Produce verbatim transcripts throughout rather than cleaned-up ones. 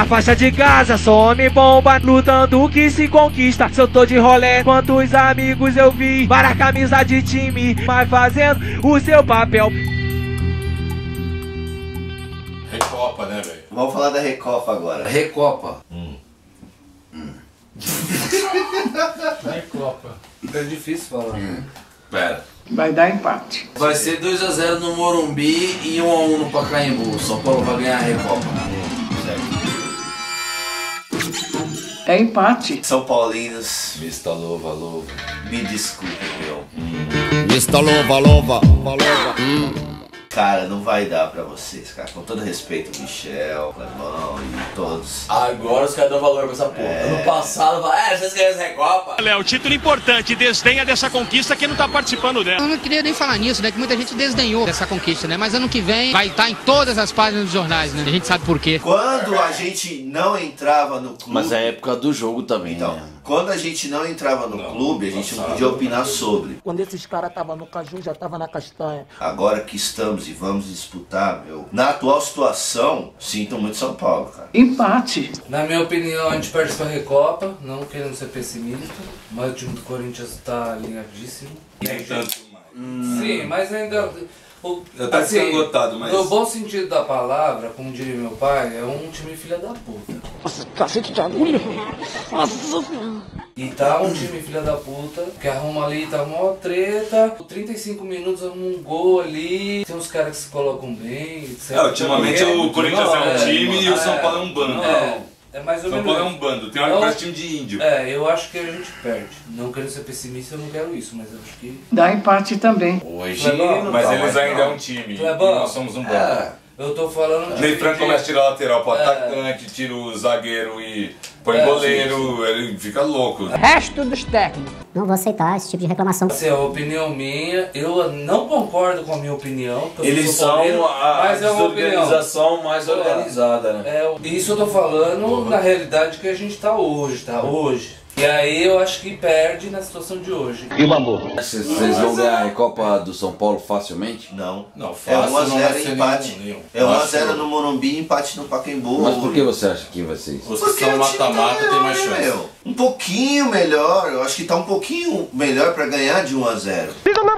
faixa de casa, só homem bomba, lutando que se conquista. Se eu tô de rolê, quantos amigos eu vi, várias camisas de time, mas fazendo o seu papel. Recopa, né, velho? Vamos falar da Recopa agora. Recopa. Hum. Hum. Recopa. É difícil falar. Hum. Pera. Vai dar empate. Vai ser dois a zero no Morumbi e um a um no Pacaembu. São Paulo vai ganhar a Recopa. É empate. São Paulinos, Mista Louva, Louva. me desculpe, meu. Mista Louva, Louva, Louva. Cara, não vai dar pra vocês, cara. Com todo respeito, Michel, Clemão e todos. Agora os caras dão valor pra essa porra. É. Ano passado, falaram, é, vocês ganham essa Recopa. Léo, título importante, desdenha dessa conquista quem não tá participando dela. Eu não queria nem falar nisso, né? Que muita gente desdenhou dessa conquista, né? Mas ano que vem vai estar em todas as páginas dos jornais, né? A gente sabe por quê. Quando a gente não entrava no clube... Mas é época do jogo também, Então, né? quando a gente não entrava no Não, clube, a gente não passado. podia opinar sobre. Quando esses caras estavam no caju, já tava na castanha. Agora que estamos e vamos disputar, meu... Na atual situação, sinto muito São Paulo, cara. Empate. Na minha opinião, a gente perde pra Recopa, não querendo ser pessimista, mas o time do Corinthians tá alinhadíssimo. Nem tanto mais. Sim, mas ainda... O, Já tá esgotado, mas... No bom sentido da palavra, como diria meu pai, é um time filha da puta. Nossa, cacete de agulha. Nossa. E tá um time filha da puta, que arruma ali, tá mó treta. trinta e cinco minutos, arruma um gol ali. Tem uns caras que se colocam bem, etcétera. É, ultimamente o Corinthians é um time e o São Paulo é um bando. É, é mais ou São menos. Paulo é um bando, tem hora que parece time de índio. É, eu acho que a gente perde. Não querendo ser pessimista, eu não quero isso, mas eu acho que... Dá empate também. Hoje Clebão, não Mas tá eles mais, ainda não. é um time. E Clebão. nós somos um bando. É. Eu tô falando de... Ney Franco começa a tirar lateral pro É. atacante, tira o zagueiro e põe É, goleiro, ele fica louco. Resto dos técnicos. Não vou aceitar esse tipo de reclamação. Assim, é a opinião minha, eu não concordo com a minha opinião. que eu Eles sou pauleiro, são a mas é uma opinião. desorganização mais organizada, né? É, isso eu tô falando na realidade que a gente tá hoje, tá? Hoje. E aí eu acho que perde na situação de hoje. E o bambu? Vocês vão ganhar a Recopa do São Paulo facilmente? Não. Não, É fácil um a não vai zero ser empate. nenhum, nenhum. É um a Fácil. zero no Morumbi, empate no Pacaembu. Mas por que você acha que vai ser isso? Os que Porque são o time tá mata-mata tem mais melhor, né, chance. meu? Um pouquinho melhor, eu acho que tá um pouquinho melhor pra ganhar de um a zero.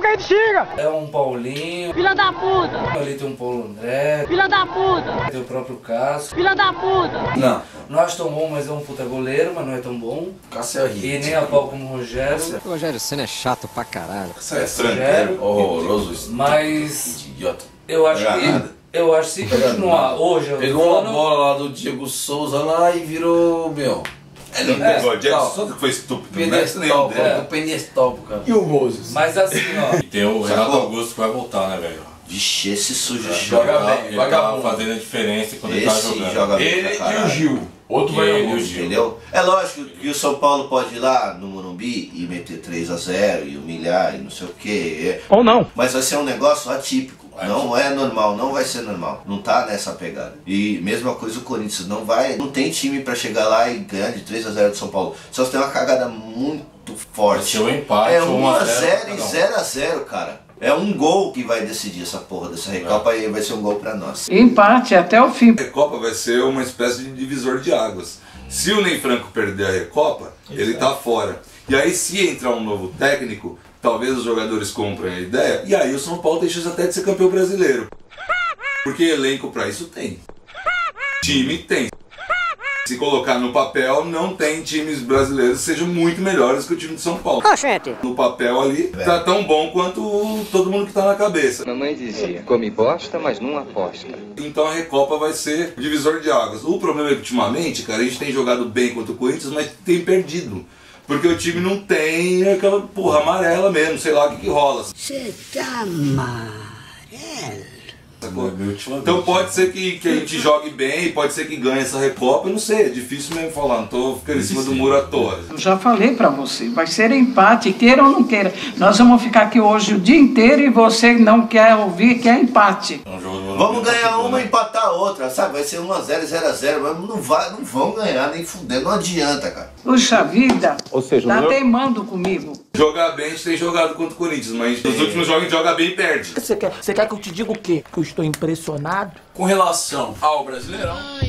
É um Paulinho, Filha da puta. ali tem um Paulo André, Filha da puta. tem o próprio Cássio. Filha da puta. Não, Não acho tão bom, mas é um puta goleiro, mas não é tão bom. Cássio é E rico. nem a pau como o Rogério. O Rogério Senna é chato pra caralho. Isso é Rogério. Horroroso isso. Mas Idiota. eu acho Pegar que... nada. Eu acho que se continuar hoje... eu tô Pegou uma falando- bola lá do Diego Souza lá e virou, meu... Ele não É, pegou, o Diego não. Souza que foi estúpido, não é nenhum Pedestal, dele. cara. Pedestal pro cara. E o Moses? Mas assim, ó... E tem o Renato Augusto que vai voltar, né, velho? Vixe, esse sujo Joga joga. bem, Ele tá vagabundo. fazendo a diferença quando ele tá Esse jogando. joga bem Ele pra e o caralho. Gil. Outro vai Ele e o ao Gil. Entendeu? É lógico que o São Paulo pode ir lá no Morumbi e meter três a zero e humilhar e não sei o que. Ou não. Mas vai ser um negócio atípico. Não é normal, não vai ser normal. Não tá nessa pegada. E mesma coisa o Corinthians, não vai, não tem time pra chegar lá e ganhar de três a zero do São Paulo. Só se tem uma cagada muito forte. Vai ser um empate, É um um a a zero zero cada e um. zero a zero, cara. É um gol que vai decidir essa porra dessa Recopa e vai ser um gol pra nós. Empate até o fim. A Recopa vai ser uma espécie de divisor de águas. Se o Ney Franco perder a Recopa, ele tá fora. E aí se entrar um novo técnico, talvez os jogadores comprem a ideia, e aí o São Paulo tem chance até de ser campeão brasileiro. Porque elenco pra isso tem. Time tem. Se colocar no papel, não tem times brasileiros que sejam muito melhores que o time de São Paulo. Oxente. No papel ali, tá tão bom quanto todo mundo que tá na cabeça. Mamãe dizia, come bosta, mas não aposta. Então a Recopa vai ser divisor de águas. O problema é que ultimamente, cara, a gente tem jogado bem contra o Corinthians, mas tem perdido. Porque o time não tem aquela porra amarela mesmo, sei lá o que, que rola. Você tá amarelo. Então pode ser que, que a gente jogue bem, pode ser que ganhe essa Recopa, eu não sei, é difícil mesmo falar, não tô ficando em cima do muro à toa. Eu já falei pra você, vai ser empate, queira ou não queira. Nós vamos ficar aqui hoje o dia inteiro e você não quer ouvir, quer empate. É um jogo do Vamos ganhar futebol, uma e né? empatar a outra, sabe? Vai ser um a zero, zero a zero, mas não, vai, não vão ganhar nem fuder, não adianta, cara. Puxa vida, Ou seja, tá o meu- teimando comigo. Jogar bem, a gente tem jogado contra o Corinthians, mas nos últimos jogos a gente joga bem e perde. Você quer, você quer que eu te diga o quê? Que eu estou impressionado? Com relação ao Brasileirão,